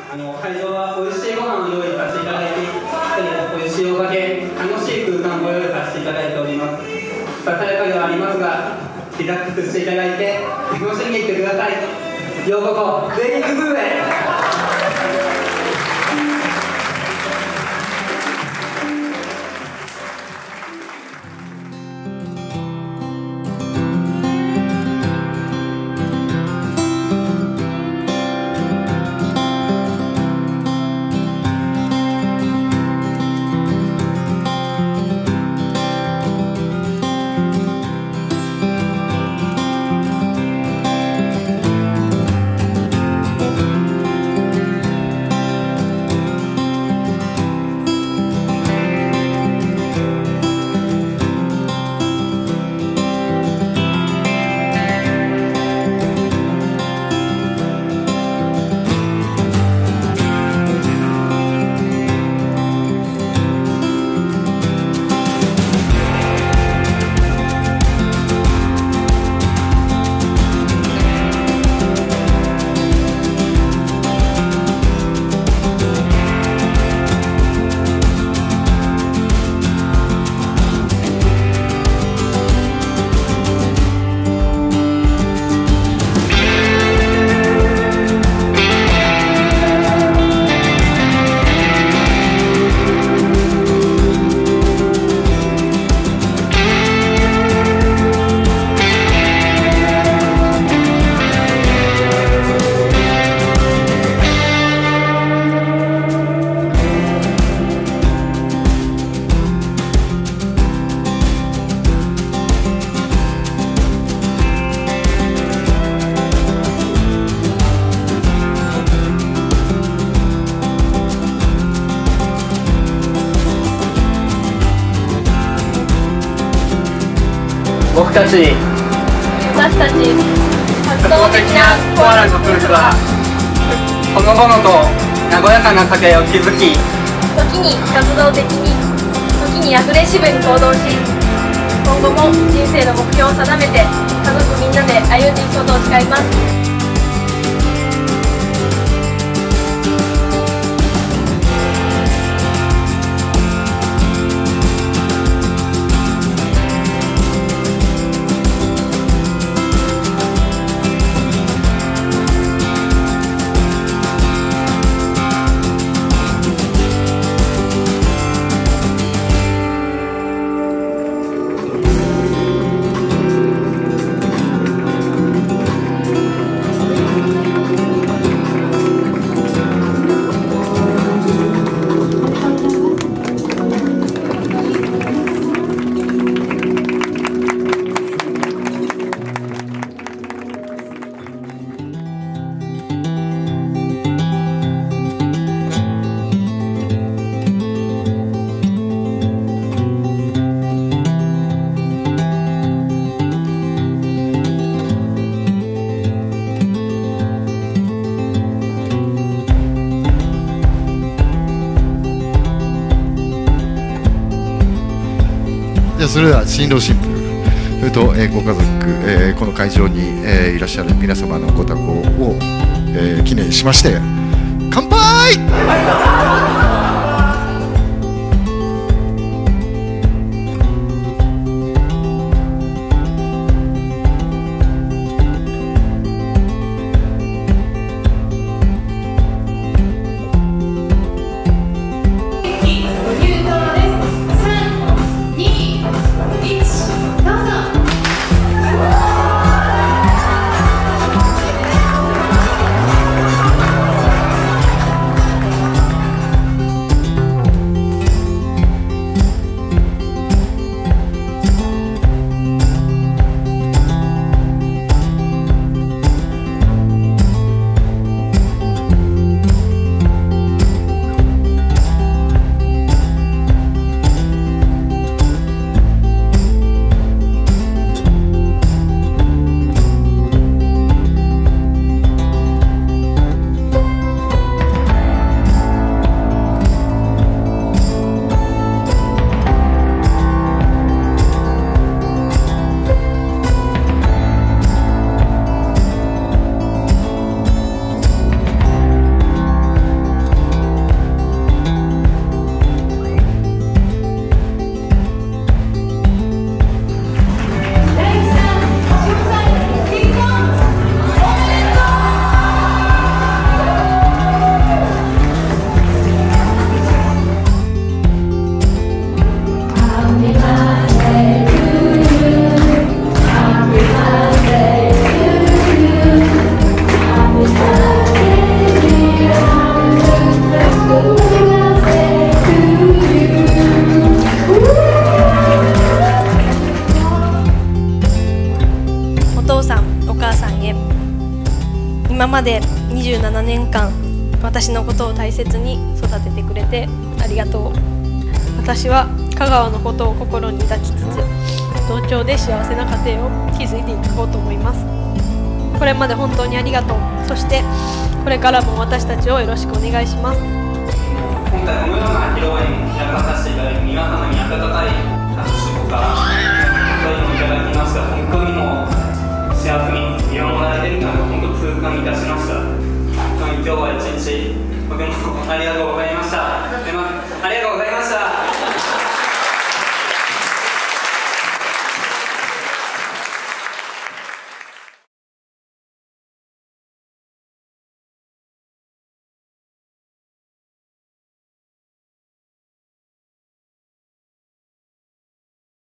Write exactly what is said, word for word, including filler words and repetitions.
あの会場は美味しいご飯を用意させていただいて、美味しいお酒、楽しい空間を用意させていただいております。ささやかではありますが、リラックスしていただいて楽しんでいってください。ようこそ全日空へ。僕たち私たち活動的なコアラの夫婦はほのぼのと和やかな家庭を築き、 時に活動的に、時にアグレッシブに行動し、今後も人生の目標を定めて家族みんなで歩んでいくことを誓います。 じゃあそれでは新郎新婦、それと、えー、ご家族、えー、この会場に、えー、いらっしゃる皆様のご多幸を、えー、記念しまして乾杯。 今までにじゅうななねんかん私のことを大切に育ててくれてありがとう。私は香川のことを心に抱きつつ同郷で幸せな家庭を築いていこうと思います。これまで本当にありがとう。そしてこれからも私たちをよろしくお願いします。 今回このような披露宴を開かさせていただき、皆様に温かい拍手とかそういうのをいただきました。本当にもう幸せに見守られているのが本当に痛感いたしました。本当に今日は一日とてもありがとうございました。